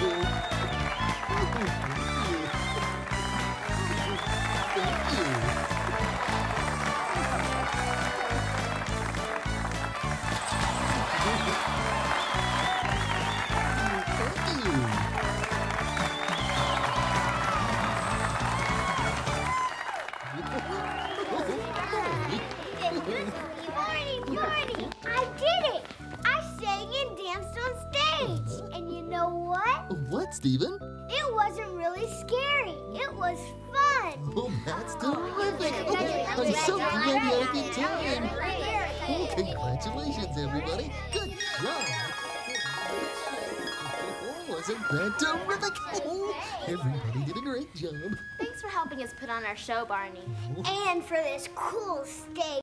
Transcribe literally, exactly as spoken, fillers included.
Morning, morning! I did it! I sang and danced on stage. And you know what? What, Stephen? It wasn't really scary. It was fun. Oh, that's terrific! Oh, I'm so glad you had a good time. Oh, congratulations, everybody. Good job. Oh, wasn't that terrific? Oh, everybody did a great job. Thanks for helping us put on our show, Barney. And for this cool stage.